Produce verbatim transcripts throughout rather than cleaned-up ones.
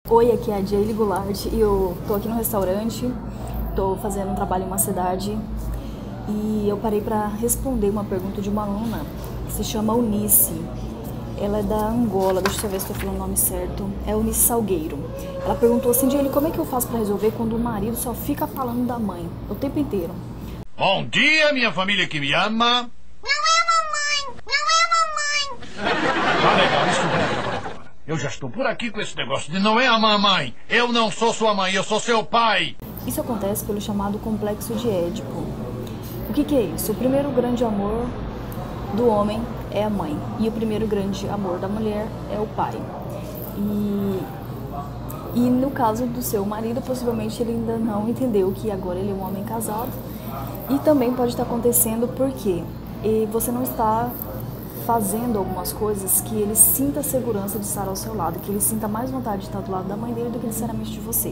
Oi, aqui é a Jaylee Goulart e eu tô aqui no restaurante, tô fazendo um trabalho em uma cidade e eu parei para responder uma pergunta de uma aluna que se chama Eunice. Ela é da Angola, deixa eu ver se estou falando o nome certo, é Eunice Salgueiro. Ela perguntou assim, Jaylee, como é que eu faço para resolver quando o marido só fica falando da mãe o tempo inteiro? Bom dia, minha família que me ama. Não é mamãe! Não é mamãe! Tá legal, isso vai. Eu já estou por aqui com esse negócio de não é a mamãe. Eu não sou sua mãe, eu sou seu pai. Isso acontece pelo chamado complexo de Édipo. O que, que é isso? O primeiro grande amor do homem é a mãe e o primeiro grande amor da mulher é o pai. E, e no caso do seu marido, possivelmente ele ainda não entendeu que agora ele é um homem casado. E também pode estar acontecendo porque você não está fazendo algumas coisas que ele sinta segurança de estar ao seu lado, que ele sinta mais vontade de estar do lado da mãe dele do que necessariamente de você.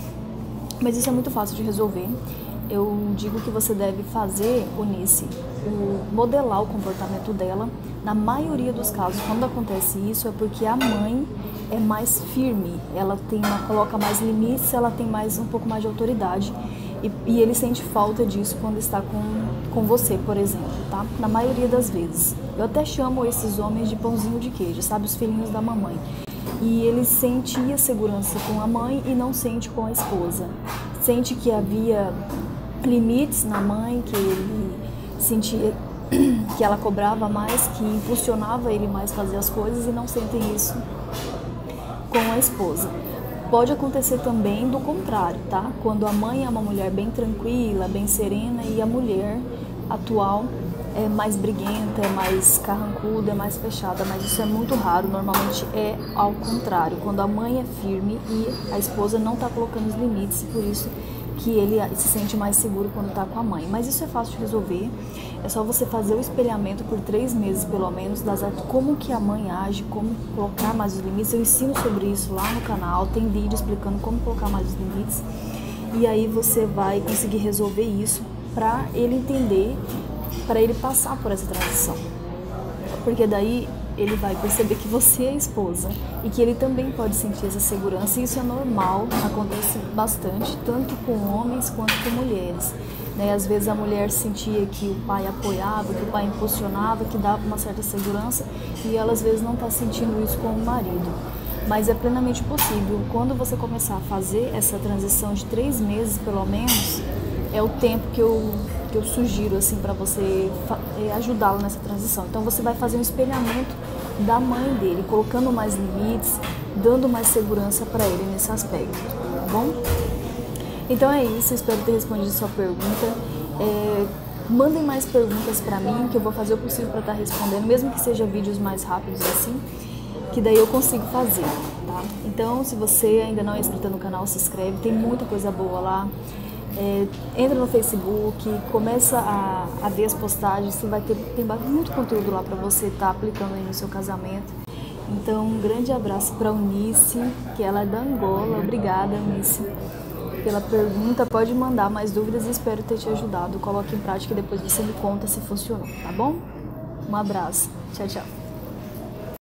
Mas isso é muito fácil de resolver. Eu digo que você deve fazer, Eunice, o modelar o comportamento dela. Na maioria dos casos, quando acontece isso, é porque a mãe é mais firme, ela tem uma, coloca mais limites, ela tem mais um pouco mais de autoridade. E, e ele sente falta disso quando está com, com você, por exemplo, tá? Na maioria das vezes. Eu até chamo esses homens de pãozinho de queijo, sabe? Os filhinhos da mamãe. E ele sentia segurança com a mãe e não sente com a esposa. Sente que havia limites na mãe, que ele sentia que ela cobrava mais, que impulsionava ele mais a fazer as coisas e não sentem isso com a esposa. Pode acontecer também do contrário, tá? Quando a mãe é uma mulher bem tranquila, bem serena e a mulher atual é mais briguenta, é mais carrancuda, é mais fechada, mas isso é muito raro, normalmente é ao contrário, quando a mãe é firme e a esposa não está colocando os limites, por isso que ele se sente mais seguro quando está com a mãe. Mas isso é fácil de resolver, é só você fazer o espelhamento por três meses pelo menos, das, como que a mãe age, como colocar mais os limites. Eu ensino sobre isso lá no canal, tem vídeo explicando como colocar mais os limites. E aí você vai conseguir resolver isso para ele entender, para ele passar por essa transição. Porque daí ele vai perceber que você é a esposa e que ele também pode sentir essa segurança. E isso é normal, acontece bastante, tanto com homens quanto com mulheres. Né? Às vezes a mulher sentia que o pai apoiava, que o pai impulsionava, que dava uma certa segurança e ela às vezes não está sentindo isso com o marido. Mas é plenamente possível. Quando você começar a fazer essa transição de três meses, pelo menos, é o tempo que eu, que eu sugiro assim, para você ajudá-lo nessa transição. Então você vai fazer um espelhamento da mãe dele, colocando mais limites, dando mais segurança para ele nesse aspecto, tá bom? Então é isso, espero ter respondido a sua pergunta. É, mandem mais perguntas para mim, que eu vou fazer o possível para estar respondendo, mesmo que seja vídeos mais rápidos assim, que daí eu consigo fazer, tá? Então, se você ainda não é inscrito no canal, se inscreve, tem muita coisa boa lá. É, entra no Facebook, começa a, a ver as postagens, você vai ter tem muito conteúdo lá para você estar tá aplicando aí no seu casamento. Então, um grande abraço para a Eunice, que ela é da Angola. Obrigada, Eunice, pela pergunta. Pode mandar mais dúvidas e espero ter te ajudado. Coloque em prática e depois você me conta se funcionou, tá bom? Um abraço. Tchau, tchau.